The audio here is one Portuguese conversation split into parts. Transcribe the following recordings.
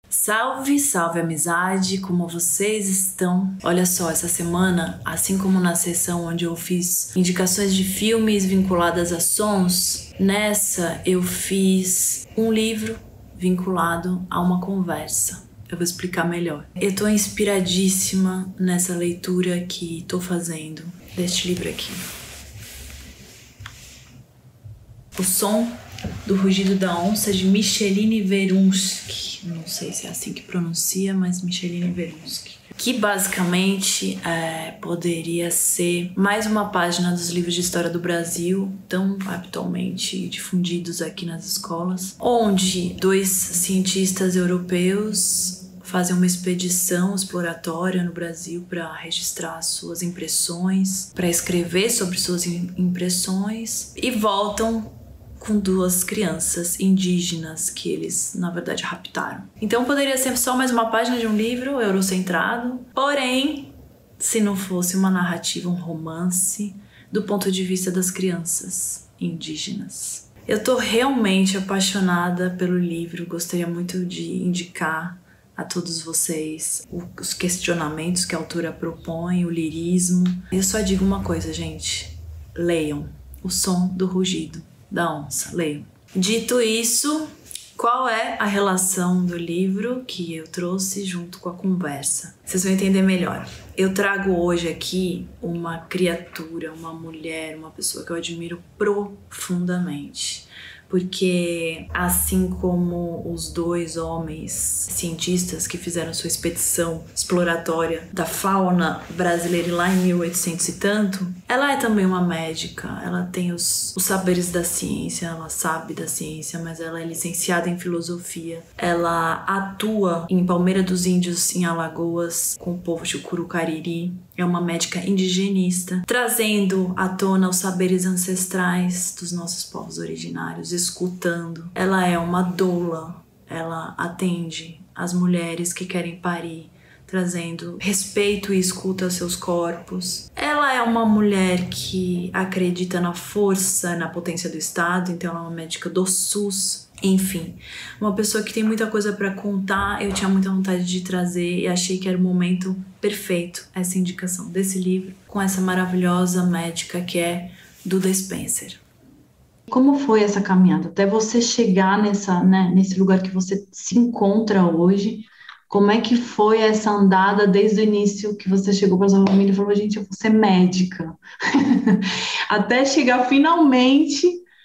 Salve, salve amizade, como vocês estão? Olha só, essa semana, assim como na sessão onde eu fiz indicações de filmes vinculadas a sons, nessa eu fiz um livro vinculado a uma conversa. Eu vou explicar melhor. Eu tô inspiradíssima nessa leitura que tô fazendo deste livro aqui. O Som do Rugido da Onça, de Micheline Verunsky. Não sei se é assim que pronuncia, mas Micheline Verunsky. Que basicamente poderia ser mais uma página dos livros de história do Brasil, tão habitualmente difundidos aqui nas escolas, onde dois cientistas europeus fazem uma expedição exploratória no Brasil para registrar suas impressões, para escrever sobre suas impressões e voltam com duas crianças indígenas que eles, na verdade, raptaram. Então poderia ser só mais uma página de um livro eurocentrado, porém, se não fosse uma narrativa, um romance, do ponto de vista das crianças indígenas. Eu tô realmente apaixonada pelo livro, gostaria muito de indicar a todos vocês os questionamentos que a autora propõe, o lirismo. Eu só digo uma coisa, gente, leiam O Som do Rugido da Onça, leiam. Dito isso, qual é a relação do livro que eu trouxe junto com a conversa? Vocês vão entender melhor. Eu trago hoje aqui uma criatura, uma mulher, uma pessoa que eu admiro profundamente. Porque assim como os dois homens cientistas que fizeram sua expedição exploratória da fauna brasileira lá em 1800 e tanto, ela é também uma médica, ela tem os saberes da ciência, ela sabe da ciência, mas ela é licenciada em filosofia. Ela atua em Palmeira dos Índios, em Alagoas, com o povo Chucuru-Cariri. É uma médica indigenista, trazendo à tona os saberes ancestrais dos nossos povos originários, escutando. Ela é uma doula, ela atende as mulheres que querem parir, trazendo respeito e escuta aos seus corpos. Ela é uma mulher que acredita na força, na potência do Estado, então ela é uma médica do SUS. Enfim, uma pessoa que tem muita coisa para contar. Eu tinha muita vontade de trazer e achei que era o momento perfeito essa indicação desse livro com essa maravilhosa médica que é Duda Spencer. Como foi essa caminhada até você chegar nesse lugar que você se encontra hoje? Como é que foi essa andada desde o início que você chegou para sua família e falou, gente, eu vou ser médica? Até chegar finalmente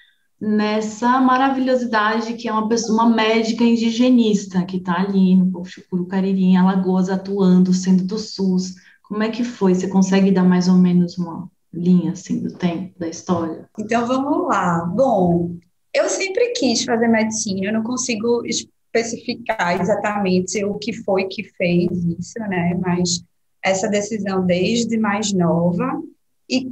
nessa maravilhosidade que é uma médica indigenista que está ali no povo Chucuru-Cariri, em Alagoas, atuando, sendo do SUS. Como é que foi? Você consegue dar mais ou menos uma linha assim do tempo, da história? Então vamos lá. Bom, eu sempre quis fazer medicina, eu não consigo especificar exatamente o que foi que fez isso, né? Mas essa decisão desde mais nova. E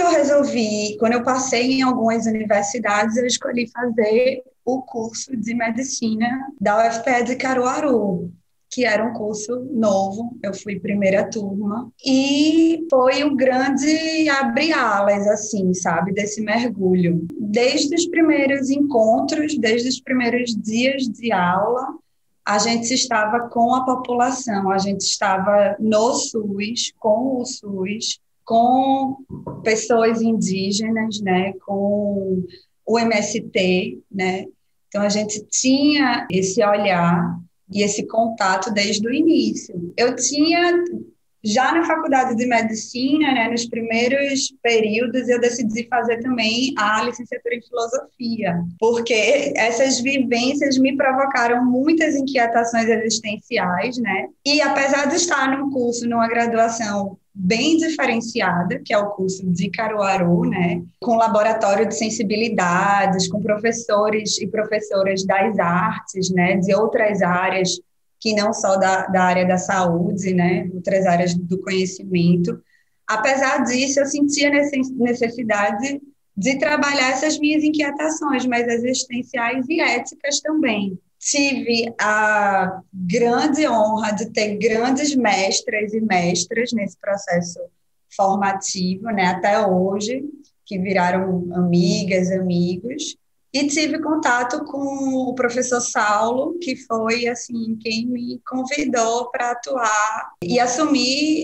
quando eu passei em algumas universidades, eu escolhi fazer o curso de medicina da UFPE de Caruaru, que era um curso novo, eu fui primeira turma, e foi o grande abre-alas, assim, sabe, desse mergulho. Desde os primeiros encontros, desde os primeiros dias de aula, a gente estava com a população, a gente estava no SUS, com o SUS, com pessoas indígenas, né, com o MST, né, então a gente tinha esse olhar e esse contato desde o início. Eu tinha, já na faculdade de medicina, né, nos primeiros períodos, eu decidi fazer também a licenciatura em filosofia, porque essas vivências me provocaram muitas inquietações existenciais, né, e apesar de estar num curso, numa graduação bem diferenciada, que é o curso de Caruaru, né, com laboratório de sensibilidades, com professores e professoras das artes, né, de outras áreas, que não só da área da saúde, né, outras áreas do conhecimento. Apesar disso, eu sentia necessidade de trabalhar essas minhas inquietações, mais existenciais e éticas também. Tive a grande honra de ter grandes mestras e mestras nesse processo formativo, né, até hoje, que viraram amigas, amigos. E tive contato com o professor Saulo, que foi assim quem me convidou para atuar e assumir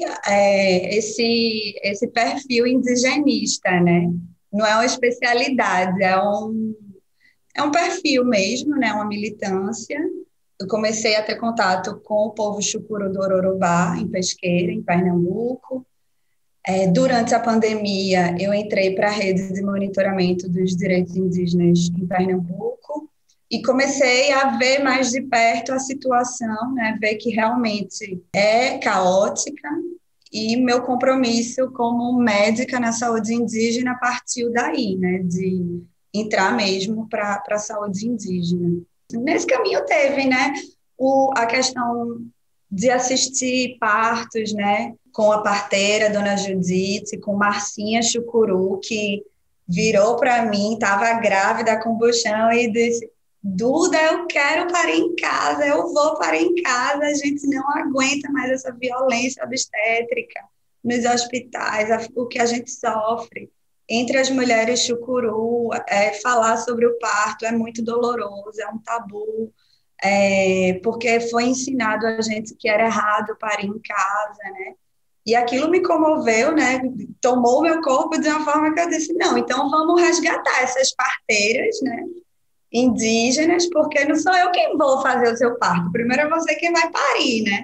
esse perfil indigenista, né? Não é uma especialidade, é um perfil mesmo, né? Uma militância. Eu comecei a ter contato com o povo chucuru do Ororobá, em Pesqueira, em Pernambuco. Durante a pandemia, eu entrei para a rede de monitoramento dos direitos indígenas em Pernambuco e comecei a ver mais de perto a situação, né, ver que realmente é caótica, e meu compromisso como médica na saúde indígena partiu daí, né, de entrar mesmo para a saúde indígena. Nesse caminho teve, né, a questão de assistir partos, né, com a parteira, Dona Judite, com Marcinha Chucuru, que virou para mim, estava grávida com buchão e disse: Duda, eu quero parir em casa, eu vou parir em casa, a gente não aguenta mais essa violência obstétrica nos hospitais, o que a gente sofre. Entre as mulheres chucuru, falar sobre o parto é muito doloroso, é um tabu, porque foi ensinado a gente que era errado parir em casa, né? E aquilo me comoveu, né? Tomou o meu corpo de uma forma que eu disse, não, então vamos resgatar essas parteiras, né? Indígenas, porque não sou eu quem vou fazer o seu parto, primeiro é você quem vai parir, né?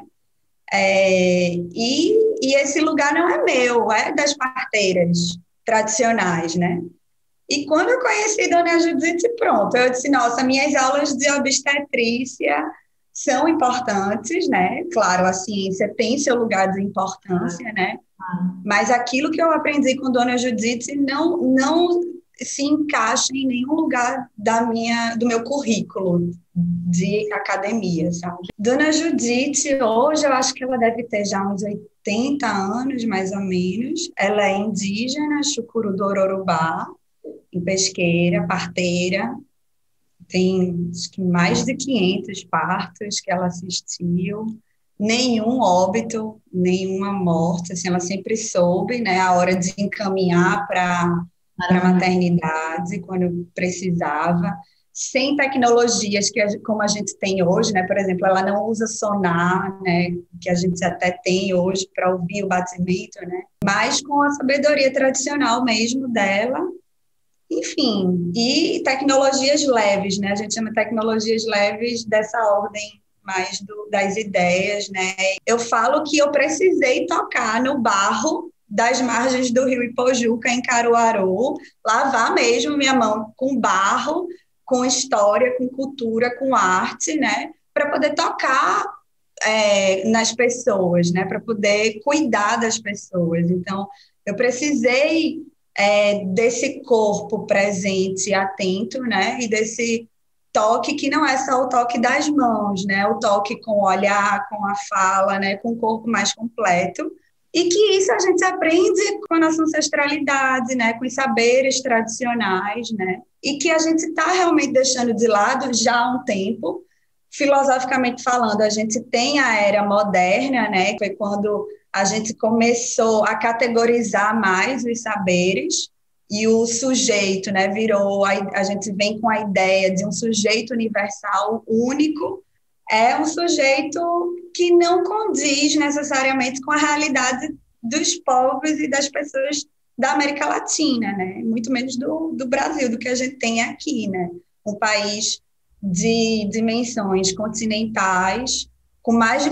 E esse lugar não é meu, é das parteiras tradicionais, né? E quando eu conheci Dona Judite, pronto, eu disse, nossa, minhas aulas de obstetrícia são importantes, né? Claro, a ciência tem seu lugar de importância, né? Mas aquilo que eu aprendi com Dona Judite não se encaixa em nenhum lugar do meu currículo de academia, sabe? Dona Judite, hoje eu acho que ela deve ter já uns 80 anos, mais ou menos. Ela é indígena, chucuru do Ororubá, em Pesqueira, parteira, tem acho que mais de 500 partos que ela assistiu, nenhum óbito, nenhuma morte, assim, ela sempre soube, né, a hora de encaminhar para a maternidade, quando precisava, sem tecnologias como a gente tem hoje, né, por exemplo, ela não usa sonar, né, que a gente até tem hoje para ouvir o batimento, né, mas com a sabedoria tradicional mesmo dela. Enfim, e tecnologias leves, né? A gente chama tecnologias leves dessa ordem mais das ideias, né? Eu falo que eu precisei tocar no barro das margens do rio Ipojuca, em Caruaru, lavar mesmo minha mão com barro, com história, com cultura, com arte, né? Para poder tocar nas pessoas, né? Para poder cuidar das pessoas. Então, eu precisei desse corpo presente, atento, né? E desse toque que não é só o toque das mãos, né? O toque com o olhar, com a fala, né? Com o corpo mais completo. E que isso a gente aprende com a nossa ancestralidade, né? Com os saberes tradicionais, né? E que a gente está realmente deixando de lado já há um tempo. Filosoficamente falando, a gente tem a era moderna, né? Que foi quando a gente começou a categorizar mais os saberes e o sujeito, né, virou, a gente vem com a ideia de um sujeito universal único, é um sujeito que não condiz necessariamente com a realidade dos povos e das pessoas da América Latina, né, muito menos do Brasil, do que a gente tem aqui, né, um país de dimensões continentais, com mais de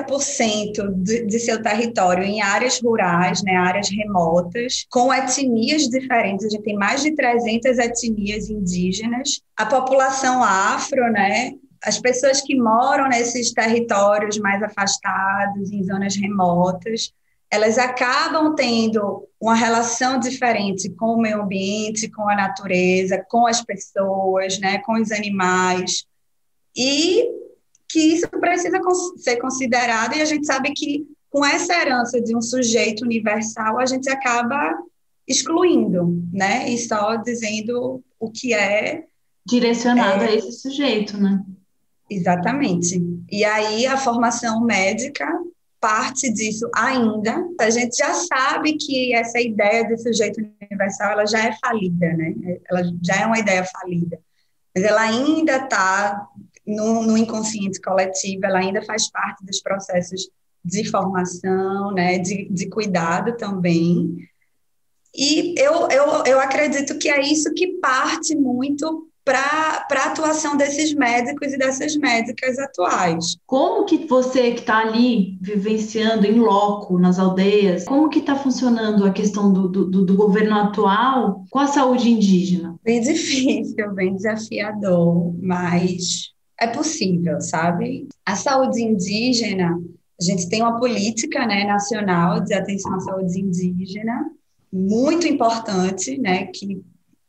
40% de seu território em áreas rurais, né, áreas remotas, com etnias diferentes. A gente tem mais de 300 etnias indígenas. A população afro, né, as pessoas que moram nesses territórios mais afastados, em zonas remotas, elas acabam tendo uma relação diferente com o meio ambiente, com a natureza, com as pessoas, né, com os animais. E que isso precisa ser considerado, e a gente sabe que com essa herança de um sujeito universal, a gente acaba excluindo, né? E só dizendo o que é... Direcionado a esse sujeito, né? Exatamente. E aí a formação médica parte disso ainda. A gente já sabe que essa ideia de sujeito universal, ela já é falida, né? Ela já é uma ideia falida. mas ela ainda está no inconsciente coletivo, ela ainda faz parte dos processos de formação, né, de cuidado também. E eu acredito que é isso que parte muito para a atuação desses médicos e dessas médicas atuais. Como que você que está ali vivenciando em loco nas aldeias, como que está funcionando a questão do governo atual com a saúde indígena? Bem difícil, bem desafiador, mas é possível, sabe? A saúde indígena, a gente tem uma política, né, nacional de atenção à saúde indígena, muito importante, né, que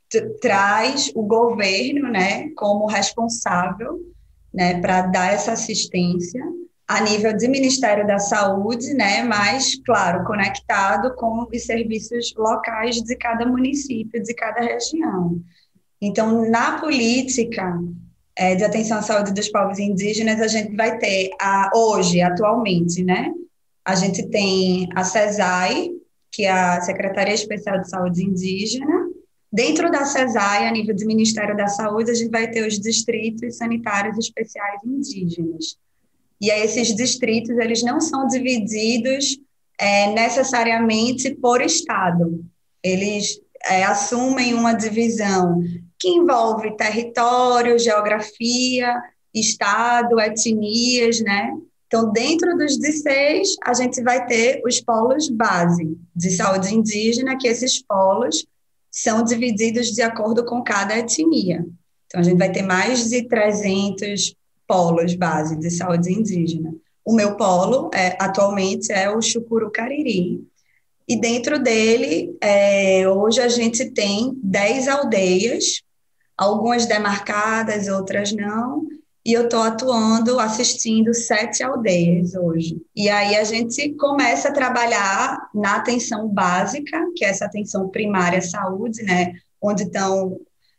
traz o governo, né, como responsável, né, para dar essa assistência a nível de Ministério da Saúde, né, mas, claro, conectado com os serviços locais de cada município, de cada região. Então, na política de atenção à saúde dos povos indígenas, a gente vai ter, hoje, atualmente, né, a gente tem a CESAI, que é a Secretaria Especial de Saúde Indígena. Dentro da CESAI, a nível do Ministério da Saúde, a gente vai ter os distritos sanitários especiais indígenas. E aí, esses distritos, eles não são divididos necessariamente por estado. Eles assumem uma divisão que envolve território, geografia, estado, etnias, né? Então, dentro dos D6, a gente vai ter os polos base de saúde indígena, que esses polos são divididos de acordo com cada etnia. Então, a gente vai ter mais de 300 polos base de saúde indígena. O meu polo, atualmente, é o Chucuru Cariri, e dentro dele, hoje a gente tem 10 aldeias, algumas demarcadas, outras não, e eu estou atuando, assistindo 7 aldeias hoje. E aí a gente começa a trabalhar na atenção básica, que é essa atenção primária à saúde, né, onde estão,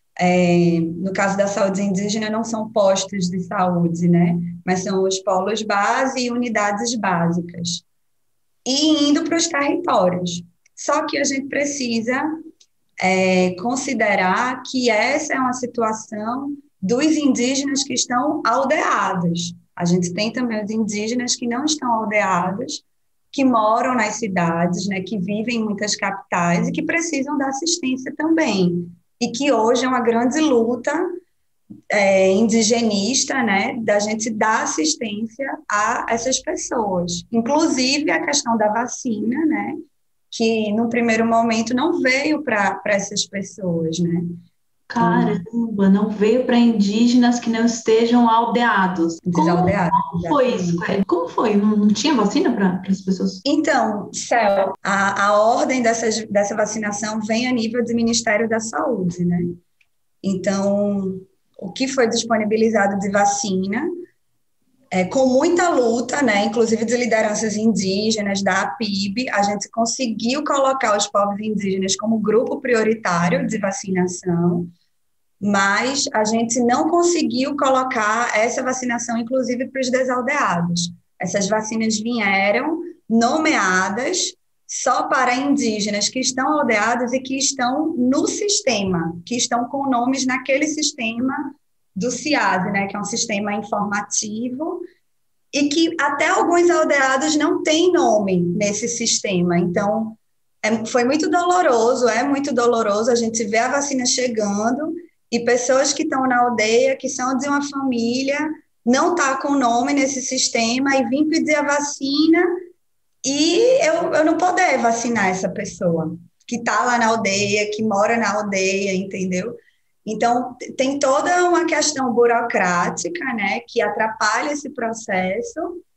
no caso da saúde indígena, não são postos de saúde, né, mas são os polos base e unidades básicas. E indo para os territórios. Só que a gente precisa considerar que essa é uma situação dos indígenas que estão aldeados. A gente tem também os indígenas que não estão aldeados, que moram nas cidades, né, que vivem em muitas capitais e que precisam da assistência também. E que hoje é uma grande luta indigenista, né, da gente dar assistência a essas pessoas. Inclusive a questão da vacina, né, que no primeiro momento não veio para essas pessoas, né? Caramba, não veio para indígenas que não estejam aldeados. Desaldeados. Como foi isso? Como foi? Não tinha vacina para as pessoas? Então, Céu, a ordem dessa vacinação vem a nível do Ministério da Saúde, né? Então, o que foi disponibilizado de vacina, com muita luta, né, inclusive de lideranças indígenas, da APIB, a gente conseguiu colocar os povos indígenas como grupo prioritário de vacinação, mas a gente não conseguiu colocar essa vacinação, inclusive, para os desaldeados. Essas vacinas vieram nomeadas só para indígenas que estão aldeados e que estão no sistema, que estão com nomes naquele sistema do CIASE, né, que é um sistema informativo, e que até alguns aldeados não têm nome nesse sistema. Então, foi muito doloroso, é muito doloroso a gente ver a vacina chegando e pessoas que estão na aldeia, que são de uma família, não tá com nome nesse sistema e vir pedir a vacina e eu não poder vacinar essa pessoa que está lá na aldeia, que mora na aldeia, entendeu? Então, tem toda uma questão burocrática, né, que atrapalha esse processo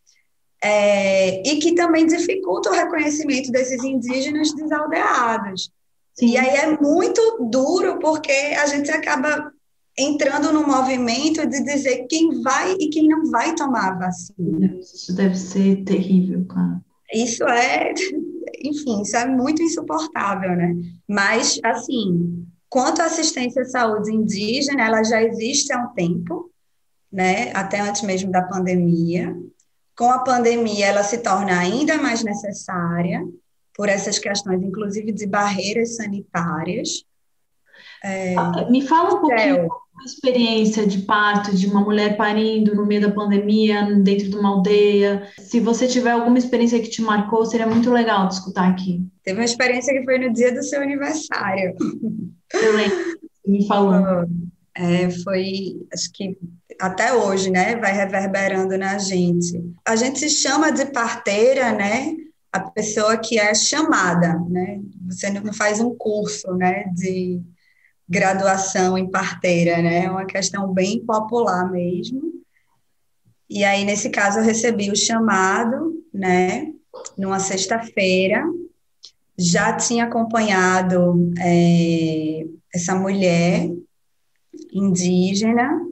e que também dificulta o reconhecimento desses indígenas desaldeados. Sim. E aí é muito duro porque a gente acaba entrando no movimento de dizer quem vai e quem não vai tomar a vacina. Isso deve ser terrível, cara. Isso enfim, isso é muito insuportável, né? Mas, assim, quanto à assistência à saúde indígena, ela já existe há um tempo, né? Até antes mesmo da pandemia. Com a pandemia, ela se torna ainda mais necessária por essas questões, inclusive de barreiras sanitárias. Me fala um pouquinho Céu. da experiência de parto de uma mulher parindo no meio da pandemia, dentro de uma aldeia. Se você tiver alguma experiência que te marcou, seria muito legal de escutar aqui. Teve uma experiência que foi no dia do seu aniversário. Eu lembro, você me falando. Foi, acho que até hoje, né, vai reverberando na gente. A gente se chama de parteira, né, a pessoa que é chamada, né, você não faz um curso, né, de graduação em parteira, né, é uma questão bem popular mesmo. E aí, nesse caso, eu recebi o chamado, né, numa sexta-feira, já tinha acompanhado essa mulher indígena,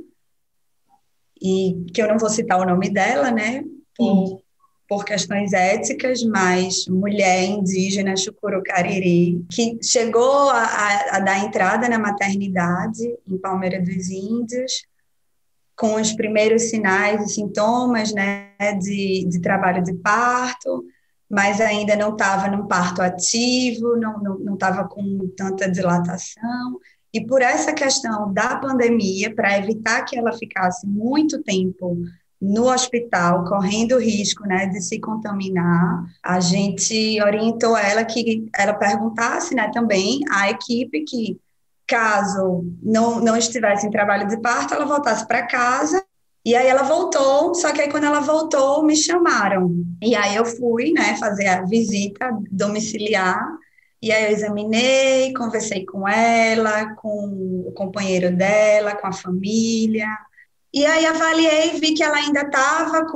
e que eu não vou citar o nome dela, né, Sim. por questões éticas, mas mulher indígena Chucuru Cariri, que chegou a dar entrada na maternidade em Palmeira dos Índios, com os primeiros sinais e sintomas, né, de trabalho de parto, mas ainda não estava num parto ativo, não estava com tanta dilatação. E por essa questão da pandemia, para evitar que ela ficasse muito tempo no hospital, correndo o risco, né, de se contaminar, a gente orientou ela que ela perguntasse, né, também à equipe que, caso não estivesse em trabalho de parto, ela voltasse para casa. E aí ela voltou, só que aí quando ela voltou, me chamaram. E aí eu fui, né, fazer a visita domiciliar. E aí eu examinei, conversei com ela, com o companheiro dela, com a família. E aí avaliei, vi que ela ainda estava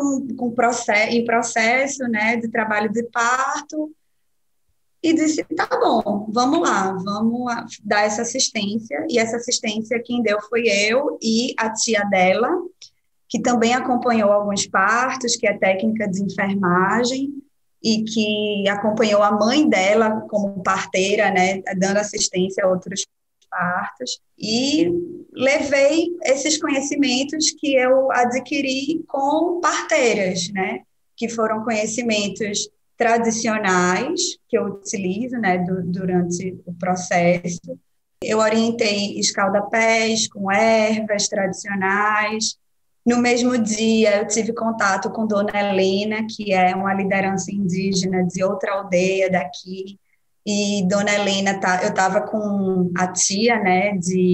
em processo, né, de trabalho de parto, e disse, tá bom, vamos lá, dar essa assistência. E essa assistência quem deu foi eu e a tia dela, que também acompanhou alguns partos, que é técnica de enfermagem, e que acompanhou a mãe dela como parteira, né, dando assistência a outros partos, e levei esses conhecimentos que eu adquiri com parteiras, né, que foram conhecimentos tradicionais que eu utilizo, né, durante o processo. Eu orientei escaldapés com ervas tradicionais. No mesmo dia, eu tive contato com Dona Helena, que é uma liderança indígena de outra aldeia daqui. E Dona Helena, eu estava com a tia, né,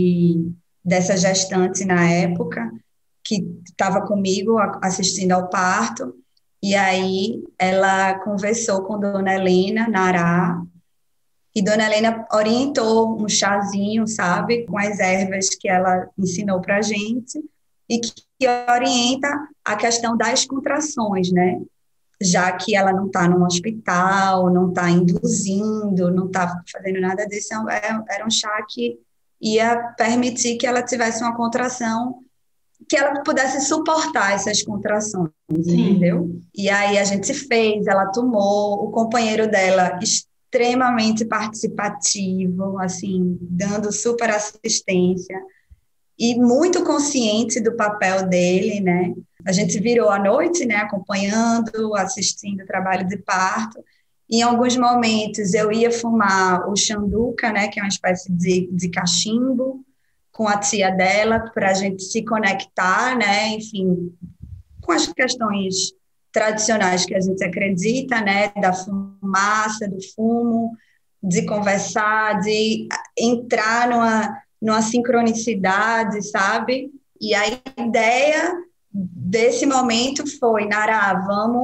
dessa gestante na época, que estava comigo assistindo ao parto. E aí ela conversou com Dona Helena, Nará, e Dona Helena orientou um chazinho, sabe, com as ervas que ela ensinou para a gente, e que orienta a questão das contrações, né? Já que ela não está num hospital, não está induzindo, não está fazendo nada disso, era um chá que ia permitir que ela tivesse uma contração, que ela pudesse suportar essas contrações, entendeu? Sim. E aí a gente fez, ela tomou, o companheiro dela extremamente participativo, assim, dando super assistência, e muito consciente do papel dele, né? A gente virou à noite, né, acompanhando, assistindo o trabalho de parto. Em alguns momentos eu ia fumar o xanduca, né, que é uma espécie de cachimbo, com a tia dela, para a gente se conectar, né, enfim, com as questões tradicionais que a gente acredita, né, da fumaça, do fumo, de conversar, de entrar numa sincronicidade, sabe? E a ideia desse momento foi, Nara,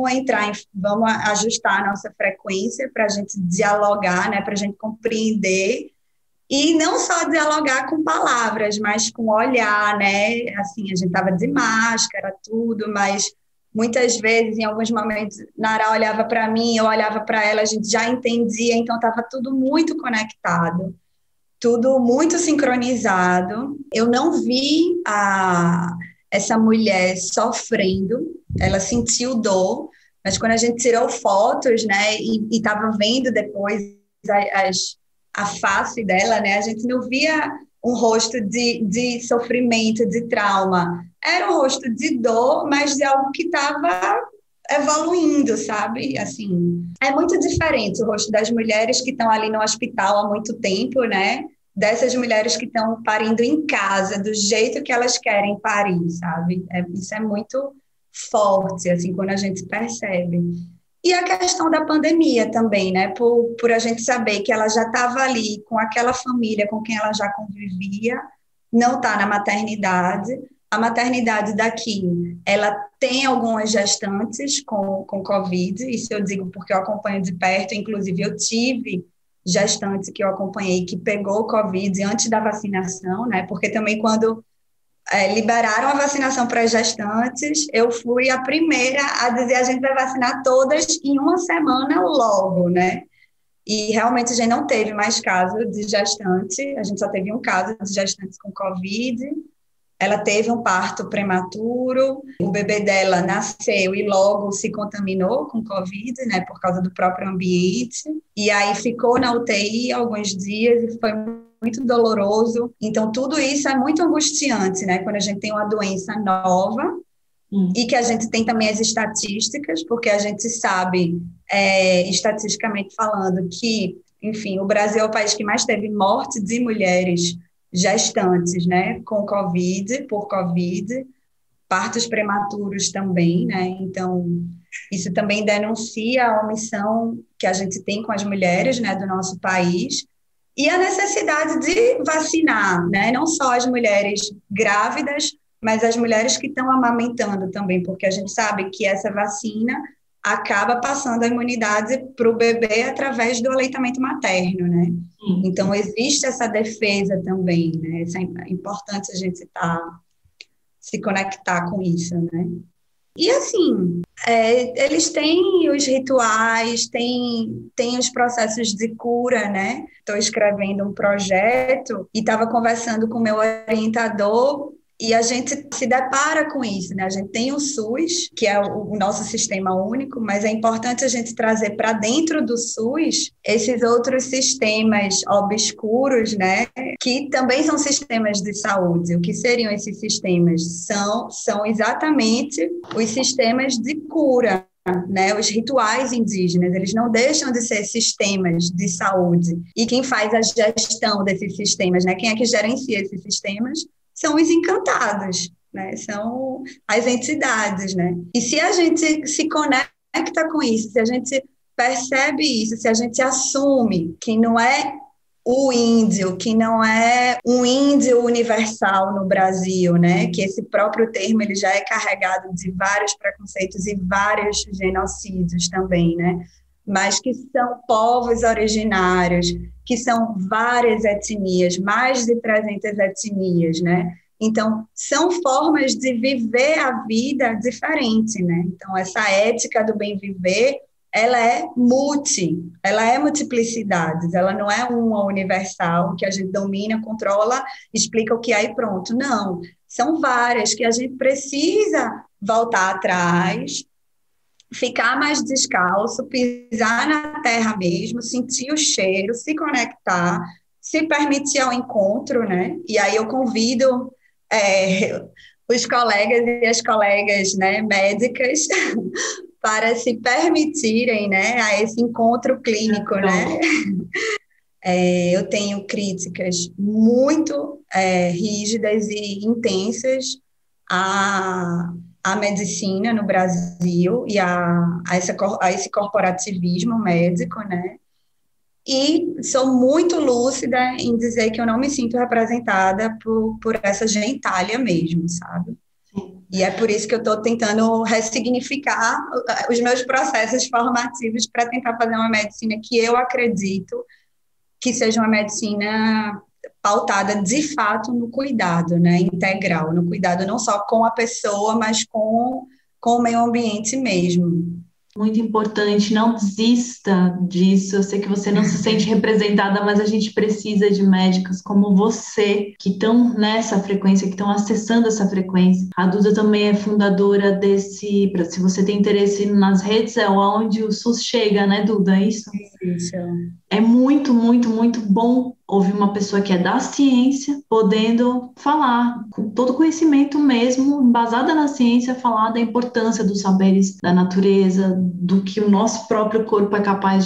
vamos ajustar a nossa frequência para a gente dialogar, né, para a gente compreender, e não só dialogar com palavras, mas com olhar, né? Assim, a gente estava de máscara, tudo, mas muitas vezes, em alguns momentos, Nara olhava para mim, eu olhava para ela, a gente já entendia, então estava tudo muito conectado, tudo muito sincronizado. Eu não vi essa mulher sofrendo, ela sentiu dor, mas quando a gente tirou fotos, né, e estava vendo depois a face dela, né, a gente não via um rosto de sofrimento, de trauma. Era um rosto de dor, mas de algo que estava evoluindo, sabe? Assim, é muito diferente o rosto das mulheres que estão ali no hospital há muito tempo, né? dessas mulheres que estão parindo em casa, do jeito que elas querem parir, sabe? Isso é muito forte, assim, quando a gente percebe. E a questão da pandemia também, né? Por a gente saber que ela já estava ali com aquela família com quem ela já convivia, não está na maternidade. A maternidade daqui, ela tem algumas gestantes com Covid, isso eu digo porque eu acompanho de perto, inclusive eu tive gestante que eu acompanhei que pegou Covid antes da vacinação, né? Porque também quando liberaram a vacinação para as gestantes, eu fui a primeira a dizer a gente vai vacinar todas em uma semana logo, né? E realmente a gente não teve mais caso de gestante, a gente só teve um caso de gestantes com Covid. Ela teve um parto prematuro, o bebê dela nasceu e logo se contaminou com Covid, né, por causa do próprio ambiente, e aí ficou na UTI alguns dias e foi muito doloroso. Então, tudo isso é muito angustiante, né, quando a gente tem uma doença nova, e que a gente tem também as estatísticas, porque a gente sabe, estatisticamente falando, que, enfim, o Brasil é o país que mais teve morte de mulheres gestantes, né, com Covid, por Covid, partos prematuros também, né, então isso também denuncia a omissão que a gente tem com as mulheres, né, do nosso país, e a necessidade de vacinar, né, não só as mulheres grávidas, mas as mulheres que estão amamentando também, porque a gente sabe que essa vacina acaba passando a imunidade para o bebê através do aleitamento materno, né? Então, existe essa defesa também, né? É importante a gente se conectar com isso, né? E, assim, eles têm os rituais, têm os processos de cura, né? Estou escrevendo um projeto e estava conversando com o meu orientador e a gente se depara com isso, né? A gente tem o SUS, que é o nosso sistema único, mas é importante a gente trazer para dentro do SUS esses outros sistemas obscuros, né? Que também são sistemas de saúde. O que seriam esses sistemas? São exatamente os sistemas de cura, né, os rituais indígenas, eles não deixam de ser sistemas de saúde. E quem faz a gestão desses sistemas, né, quem é que gerencia esses sistemas? São os encantados, né? São as entidades, né? E se a gente se conecta com isso, se a gente percebe isso, se a gente assume que não é o índio, que não é um índio universal no Brasil, né? Que esse próprio termo ele já é carregado de vários preconceitos e vários genocídios também, né? Mas que são povos originários, que são várias etnias, mais de 300 etnias, né? Então, são formas de viver a vida diferente, né? Então, essa ética do bem viver, ela é multiplicidades, ela não é uma universal, que a gente domina, controla, explica o que é e pronto. Não, são várias que a gente precisa voltar atrás, ficar mais descalço, pisar na terra mesmo, sentir o cheiro, se conectar, se permitir ao encontro, né? E aí eu convido os colegas e as colegas, né, médicas para se permitirem, né, a esse encontro clínico, né? Eu tenho críticas muito rígidas e intensas à medicina no Brasil e a esse corporativismo médico, né? E sou muito lúcida em dizer que eu não me sinto representada por essa gentalha mesmo, sabe? Sim. E é por isso que eu estou tentando ressignificar os meus processos formativos para tentar fazer uma medicina que eu acredito que seja uma medicina pautada de fato no cuidado, né, integral, no cuidado não só com a pessoa, mas com o meio ambiente mesmo. Muito importante, não desista disso. Eu sei que você não se sente representada, mas a gente precisa de médicas como você, que estão nessa frequência, que estão acessando essa frequência. A Duda também é fundadora se você tem interesse nas redes, é onde o SUS chega, né, Duda? É isso? Isso. É muito, muito, muito bom ouvir uma pessoa que é da ciência podendo falar com todo conhecimento mesmo, embasada na ciência, falar da importância dos saberes da natureza, do que o nosso próprio corpo é capaz de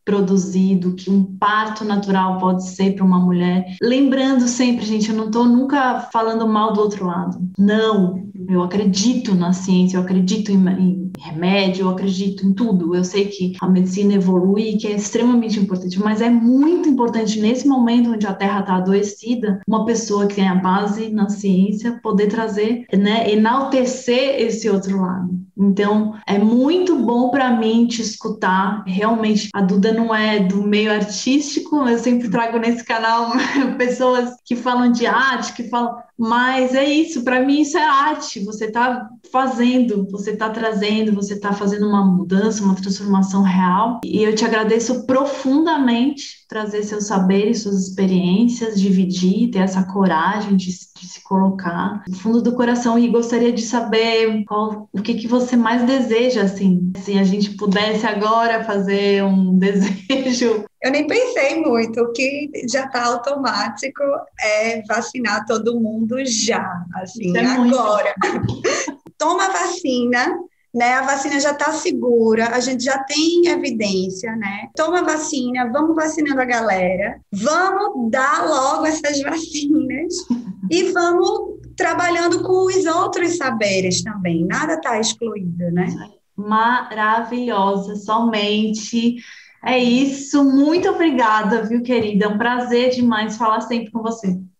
produzido, que um parto natural pode ser para uma mulher. Lembrando sempre, gente, eu não estou nunca falando mal do outro lado. Não, eu acredito na ciência, eu acredito em remédio, eu acredito em tudo. Eu sei que a medicina evolui e que é extremamente importante, mas é muito importante nesse momento onde a Terra está adoecida, uma pessoa que tem a base na ciência poder trazer, né, enaltecer esse outro lado. Então, é muito bom para mim te escutar. Realmente, a Duda não é do meio artístico, eu sempre trago nesse canal pessoas que falam de arte, que falam, mas é isso, para mim isso é arte. Você está fazendo, você está trazendo, você está fazendo uma mudança, uma transformação real. E eu te agradeço profundamente trazer seus saberes, suas experiências, dividir, ter essa coragem de se colocar no fundo do coração. E gostaria de saber o que você mais deseja, assim, se a gente pudesse agora fazer um desejo. Eu nem pensei muito, o que já está automático é vacinar todo mundo já, assim, Isso é muito. agora. Toma a vacina, né? A vacina já está segura, a gente já tem evidência, né? Toma a vacina, vamos vacinando a galera, vamos dar logo essas vacinas e vamos trabalhando com os outros saberes também, nada está excluído, né? Maravilhosa, somente. É isso, muito obrigada, viu, querida? É um prazer demais falar sempre com você.